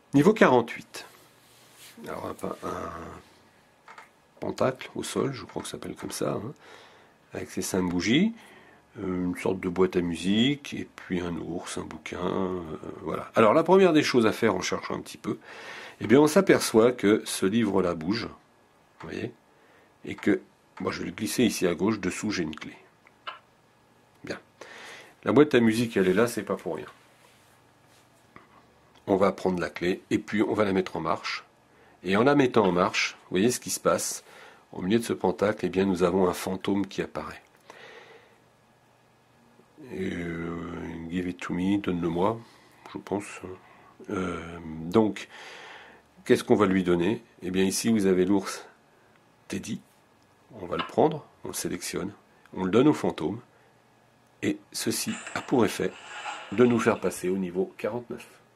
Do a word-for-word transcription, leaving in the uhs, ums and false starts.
Niveau quarante-huit. Alors un, pa- un pentacle au sol, je crois que ça s'appelle comme ça, hein, avec ses cinq bougies, euh, une sorte de boîte à musique, et puis un ours, un bouquin, euh, voilà. Alors la première des choses à faire en cherchant un petit peu, eh bien on s'aperçoit que ce livre-là bouge, vous voyez, et que, moi je vais le glisser ici à gauche, dessous j'ai une clé. Bien. La boîte à musique, elle est là, c'est pas pour rien. On va prendre la clé, et puis on va la mettre en marche. Et en la mettant en marche, vous voyez ce qui se passe. Au milieu de ce pentacle, eh bien, nous avons un fantôme qui apparaît. Et, euh, give it to me, donne-le-moi, je pense. Euh, donc, qu'est-ce qu'on va lui donner? Eh bien, ici, vous avez l'ours Teddy. On va le prendre, on le sélectionne, on le donne au fantôme. Et ceci a pour effet de nous faire passer au niveau quarante-neuf.